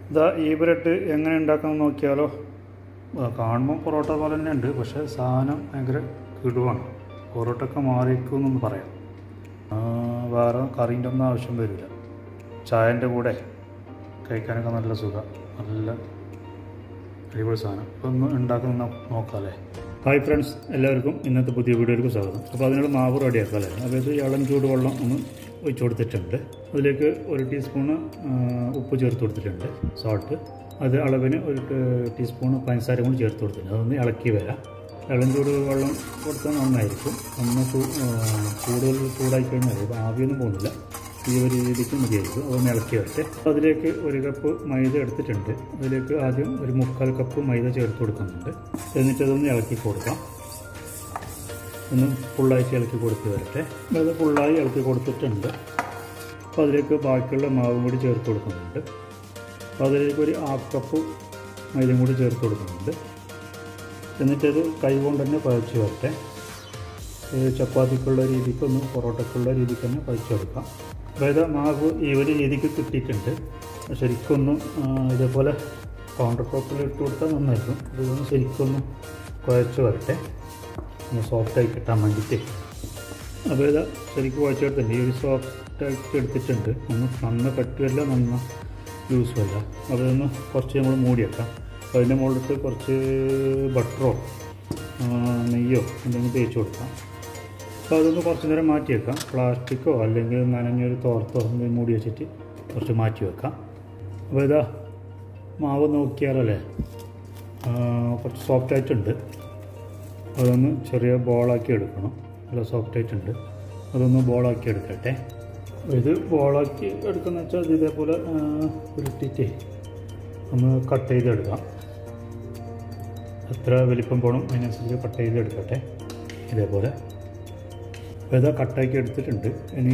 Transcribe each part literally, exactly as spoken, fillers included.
ഇതാ ഈ ബ്രെഡ് എങ്ങനെ ഉണ്ടാക്കാമെന്ന് നോക്കിയാലോ. കാണുമ്പോൾ പൊറോട്ട പോലെ തന്നെ ഉണ്ട്, പക്ഷേ സാധനം ഭയങ്കര കിടുവാണ്. പൊറോട്ടയൊക്കെ മാറിയിരിക്കുമെന്നൊന്ന് പറയാം. വേറെ കറീൻ്റെ ഒന്നും ആവശ്യം വരില്ല. ചായൻ്റെ കൂടെ കഴിക്കാനൊക്കെ നല്ല സുഖം, നല്ല അടിപൊളി സാധനം. ഇപ്പോൾ ഒന്ന് ഉണ്ടാക്കുന്ന നോക്കാമല്ലേ. ഹായ് ഫ്രണ്ട്സ്, എല്ലാവർക്കും ഇന്നത്തെ പുതിയ വീഡിയോയിലേക്ക് സ്വാഗതം. അപ്പോൾ അതിനുള്ള മാവ് റെഡിയാക്കാം അല്ലേ. അതായത് ഇളം ചൂടുവെള്ളം ഒന്ന് ഒഴിച്ചു കൊടുത്തിട്ടുണ്ട്. അതിലേക്ക് ഒരു ടീസ്പൂണ് ഉപ്പ് ചേർത്ത് കൊടുത്തിട്ടുണ്ട്, സോൾട്ട്. അത് അളവിന് ഒരു ടീസ്പൂണ് പഞ്ചസാര കൂടി ചേർത്ത് കൊടുത്തിട്ടുണ്ട്. അതൊന്ന് ഇളക്കി വരാം. ഇളം ചൂട് വെള്ളം കൊടുത്താൽ നന്നായിരിക്കും. ഒന്ന് കൂടുതൽ ചൂടായി കഴിഞ്ഞാൽ ഇപ്പോൾ ആവിയൊന്നും പോകുന്നില്ല, ഈ ഒരു രീതിക്ക് മതിയായിരിക്കും. അതൊന്ന് ഇളക്കി വരട്ടെ. അതിലേക്ക് ഒരു കപ്പ് മൈദ എടുത്തിട്ടുണ്ട്. അതിലേക്ക് ആദ്യം ഒരു മുക്കാൽ കപ്പ് മൈദ ചേർത്ത് കൊടുക്കുന്നുണ്ട്. എന്നിട്ട് അതൊന്ന് ഇളക്കി കൊടുക്കാം. ഒന്ന് ഫുള്ളായിട്ട് ഇളക്കി കൊടുത്ത് വരട്ടെ. അത് ഫുള്ളായി ഇളക്കി കൊടുത്തിട്ടുണ്ട്. അപ്പോൾ അതിലേക്ക് ബാക്കിയുള്ള മാവും കൂടി ചേർത്ത് കൊടുക്കുന്നുണ്ട്. അപ്പോൾ അതിലേക്ക് ഒരു ഹാഫ് കപ്പ് മൈദയും കൂടി ചേർത്ത് കൊടുക്കുന്നുണ്ട്. എന്നിട്ടത് കൈ കൊണ്ട് തന്നെ കുഴച്ച് വരട്ടെ. ചപ്പാത്തിക്കുള്ള രീതിക്കൊന്ന് പൊറോട്ടക്കുള്ള രീതിക്ക് തന്നെ കുഴച്ചെടുക്കാം. അതായത് മാവ് ഈ ഒരു രീതിക്ക് കിട്ടിയിട്ടുണ്ട്. ശരിക്കൊന്ന് ഇതേപോലെ കൗണ്ടർ ടോപ്പിൽ ഇട്ട് കൊടുത്താൽ നന്നായിരിക്കും. ഇതൊന്ന് ശരിക്കൊന്ന് കുഴച്ച് വരട്ടെ, ഒന്ന് സോഫ്റ്റായി കിട്ടാൻ വേണ്ടിയിട്ട്. അപ്പോൾ ഇതാ ശരിക്കും കുഴച്ചെടുത്തിട്ടുണ്ട്. ഈ ഒരു സോഫ്റ്റായിട്ട് എടുത്തിട്ടുണ്ട്. ഒന്ന് നന്ന കട്ടുമല്ല നന്ന ലൂസുമല്ല. അതൊന്ന് കുറച്ച് നമ്മൾ മൂടി വെക്കാം. അപ്പോൾ അതിൻ്റെ മുകളിലിട്ട് കുറച്ച് ബട്ടറോ നെയ്യോ എന്തെങ്കിലും തേച്ച് കൊടുക്കാം. അപ്പോൾ അതൊന്ന് കുറച്ച് നേരം മാറ്റി വെക്കാം. പ്ലാസ്റ്റിക്കോ അല്ലെങ്കിൽ നനഞ്ഞൊരു തോർത്തോ എന്തെങ്കിലും മൂടി വെച്ചിട്ട് കുറച്ച് മാറ്റി വെക്കാം. അപ്പോൾ ഇതാ മാവ് നോക്കിയാലല്ലേ കുറച്ച് സോഫ്റ്റായിട്ടുണ്ട്. അതൊന്ന് ചെറിയ ബോളാക്കി എടുക്കണം. നല്ല സോഫ്റ്റായിട്ടുണ്ട്. അതൊന്ന് ബോളാക്കി എടുക്കട്ടെ. ഇത് ബോളാക്കി എടുക്കുന്ന വെച്ചാൽ അത് ഇതേപോലെ ഉരുട്ടിയിട്ട് ഒന്ന് കട്ട് ചെയ്തെടുക്കാം. എത്ര വലിപ്പം പോകണം അതിനനുസരിച്ച് കട്ട് ചെയ്തെടുക്കട്ടെ. ഇതേപോലെ അപ്പോൾ ഇതാ കട്ടാക്കി എടുത്തിട്ടുണ്ട്. ഇനി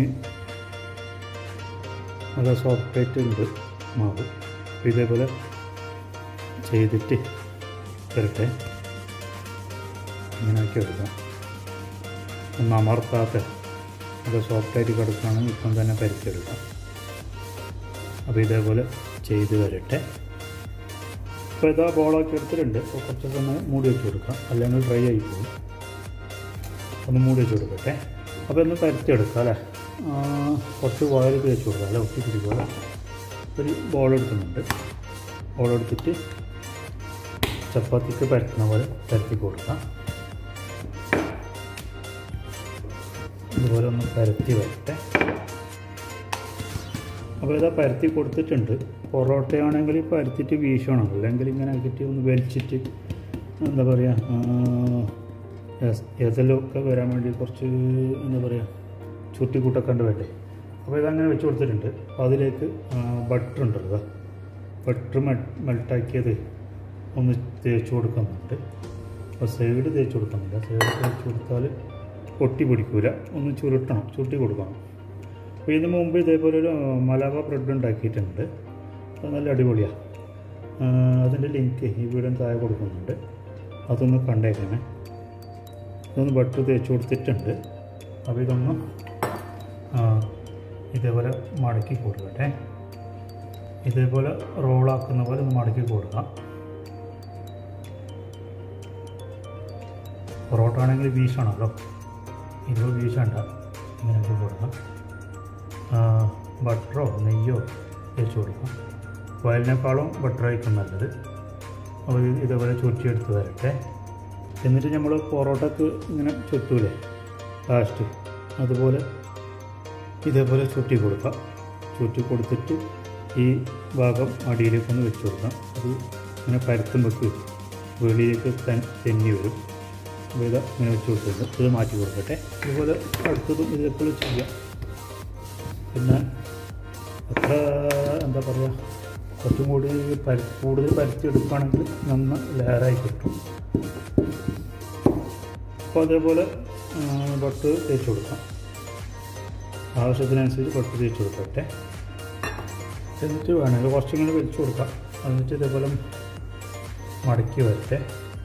നല്ല സോഫ്റ്റായിട്ട് ഉണ്ട് മാവ്. അപ്പോൾ ഇതേപോലെ ചെയ്തിട്ട് വരട്ടെ. ഇങ്ങനെ ആക്കി എടുക്കാം. ഒന്ന് അമർത്താത്ത അത് സോഫ്റ്റായിട്ട് കിടക്കുകയാണെങ്കിൽ ഇപ്പം തന്നെ പരിച്ചെടുക്കാം. അപ്പോൾ ഇതേപോലെ ചെയ്ത് വരട്ടെ. ഇപ്പോൾ ഇതാ ബോളാക്കി എടുത്തിട്ടുണ്ട്. അപ്പോൾ കുറച്ച് സമയം മൂടി വെച്ച് കൊടുക്കാം, അല്ലെങ്കിൽ ഡ്രൈ ആയി പോകും. ഒന്ന് മൂടി വെച്ച് കൊടുക്കട്ടെ. അപ്പോൾ ഒന്ന് പരത്തിയെടുക്കാം അല്ലേ. കുറച്ച് ഓയിൽ തേച്ച് കൊടുക്കാം അല്ലെ, ഒട്ടി പിടിക്കുക. ഒരു ബോൾ എടുക്കുന്നുണ്ട്. ബോൾ എടുത്തിട്ട് ചപ്പാത്തിക്ക് പരത്തുന്ന പോലെ പരത്തി കൊടുക്കാം. ഇതുപോലെ ഒന്ന് പരത്തി വരട്ടെ. അപ്പോൾ ഇതാ പരത്തി കൊടുത്തിട്ടുണ്ട്. പൊറോട്ടയാണെങ്കിൽ പരത്തിയിട്ട് വീശണം, അല്ലെങ്കിൽ ഇങ്ങനെ ആക്കിയിട്ട് ഒന്ന് വലിച്ചിട്ട് എന്താ പറയുക എതെല്ലൊക്കെ വരാൻ വേണ്ടി കുറച്ച് എന്താ പറയുക ചുട്ടിക്കൂട്ടൊക്കെ ഉണ്ട് വേണ്ടേ. അപ്പോൾ ഇതങ്ങനെ വെച്ച് കൊടുത്തിട്ടുണ്ട്. അപ്പോൾ അതിലേക്ക് ബട്ടർ ഉണ്ടല്ലോ, ബട്ടർ മെൽട്ടാക്കിയത് ഒന്ന് തേച്ച് കൊടുക്കുന്നുണ്ട്. അപ്പോൾ സൈഡ് തേച്ച് കൊടുക്കുന്നില്ല. സൈഡ് തേച്ച് കൊടുത്താൽ പൊട്ടി പിടിക്കൂല. ഒന്ന് ചുരുട്ടണം, ചുരുട്ടി കൊടുക്കണം. അപ്പോൾ ഇതിന് മുമ്പ് ഇതേപോലെ ഒരു മലാവ ബ്രെഡ് ഉണ്ടാക്കിയിട്ടുണ്ട്. അത് നല്ല അടിപൊളിയാണ്. അതിൻ്റെ ലിങ്ക് ഈ വീഡിയോ താഴെ കൊടുക്കുന്നുണ്ട്. അതൊന്ന് കണ്ടേക്കണേ. ഇതൊന്ന് ബട്ടർ തേച്ച് കൊടുത്തിട്ടുണ്ട്. അപ്പോൾ ഇതൊന്ന് ഇതേപോലെ മടക്കി കൊടുക്കട്ടെ. ഇതേപോലെ റോളാക്കുന്ന പോലെ ഒന്ന് മടക്കി കൊടുക്കാം. പൊറോട്ട ആണെങ്കിൽ വീശാണല്ലോ, ഇത് വീശണ്ട. ഇങ്ങനെയൊക്കെ കൊടുക്കാം. ബട്ടറോ നെയ്യോ തേച്ച് കൊടുക്കാം. ഓയിലിനേക്കാളും ബട്ടറായിരിക്കും നല്ലത്. അപ്പോൾ ഇതേപോലെ ചുറ്റിയെടുത്ത് വരട്ടെ. എന്നിട്ട് നമ്മൾ പൊറോട്ടക്ക് ഇങ്ങനെ ചുറ്റൂലേ ലാസ്റ്റ്, അതുപോലെ ഇതേപോലെ ചുറ്റി കൊടുക്കാം. ചുറ്റി കൊടുത്തിട്ട് ഈ ഭാഗം അടിയിലേക്കൊന്ന് വെച്ച് കൊടുക്കാം. അത് ഇങ്ങനെ പരത്തുമ്പോഴേക്ക് വെളിയിലേക്ക് തെന്നി വരും. അപ്പോൾ ഇത് ഇങ്ങനെ വെച്ച് കൊടുത്തിട്ടുണ്ട്. ഇത് മാറ്റി കൊടുക്കട്ടെ. ഇതുപോലെ അടുത്തതും ഇതേപോലെ ചെയ്യാം. പിന്നെ അത്ര എന്താ പറയുക, കുറച്ചും കൂടി പര കൂടുതൽ പരത്തി എടുക്കുകയാണെങ്കിൽ നന്ന ലെയറായി കിട്ടും. അപ്പോൾ അതേപോലെ ബട്ടർ തേച്ച് കൊടുക്കാം. ആവശ്യത്തിനനുസരിച്ച് ബട്ടർ തേച്ച് കൊടുക്കട്ടെ. എന്നിട്ട് വേണമെങ്കിൽ കുറച്ചിങ്ങനെ വലിച്ചു കൊടുക്കാം. എന്നിട്ട് ഇതേപോലെ മടക്കി വരട്ടെ.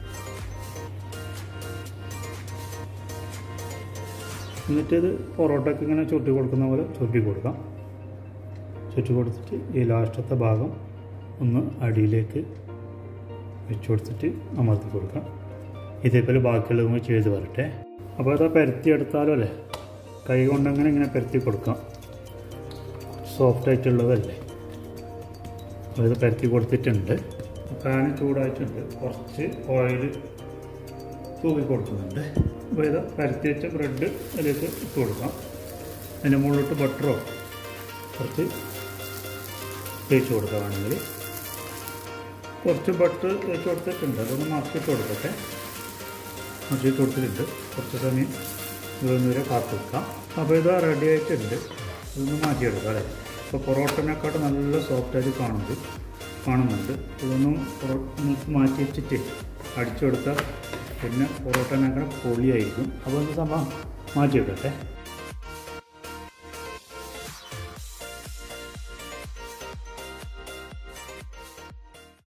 എന്നിട്ടിത് പൊറോട്ടയ്ക്ക് ഇങ്ങനെ ചുറ്റി കൊടുക്കുന്ന പോലെ ചുറ്റി കൊടുക്കാം. ചുറ്റി കൊടുത്തിട്ട് ഈ ലാസ്റ്റത്തെ ഭാഗം ഒന്ന് അടിയിലേക്ക് വെച്ച് കൊടുത്തിട്ട് അമർത്തി കൊടുക്കാം. ഇതേപോലെ ബാക്കിയുള്ളതും ചെയ്ത് വരട്ടെ. അപ്പോൾ അതാ പരത്തി എടുത്താലോ അല്ലേ, കൈ കൊണ്ടങ്ങനെ ഇങ്ങനെ പരത്തി കൊടുക്കാം. സോഫ്റ്റായിട്ടുള്ളതല്ലേ, അത് പരത്തി കൊടുത്തിട്ടുണ്ട്. പാന് ചൂടായിട്ടുണ്ട്, കുറച്ച് ഓയിൽ തൂക്കി കൊടുക്കുന്നുണ്ട്. അപ്പോൾ ഇത് പരത്തി വെച്ച ബ്രെഡ് അതിലേക്ക് ഇട്ട് കൊടുക്കാം. അതിൻ്റെ മുകളിലോട്ട് ബട്ടറോ കുറച്ച് തേച്ച് കൊടുക്കുകയാണെങ്കിൽ കുറച്ച് ബട്ടർ തേച്ച് കൊടുത്തിട്ടുണ്ട്. അതൊന്ന് മറച്ചിട്ട് കൊടുക്കട്ടെ. മറച്ചിട്ട് കൊടുത്തിട്ടുണ്ട്. കുറച്ച് സമയം ഇതൊന്ന് വരെ കാത്തു വെക്കാം. അപ്പോൾ ഇത് റെഡി ആയിട്ടുണ്ട്. ഇതൊന്ന് മാറ്റിയെടുക്കാം അല്ലേ. ഇപ്പോൾ പൊറോട്ടനെക്കാട്ടും നല്ല സോഫ്റ്റായിട്ട് കാണുന്നത് കാണുന്നുണ്ട്. ഇതൊന്നും പൊറോട്ട മാറ്റി വെച്ചിട്ട് അടിച്ചു കൊടുത്താൽ പിന്നെ പൊറോട്ടനേക്കാൾ പൊളിയായിരിക്കും. അപ്പോൾ ഒന്ന് സംഭവം മാറ്റി വെക്കട്ടെ.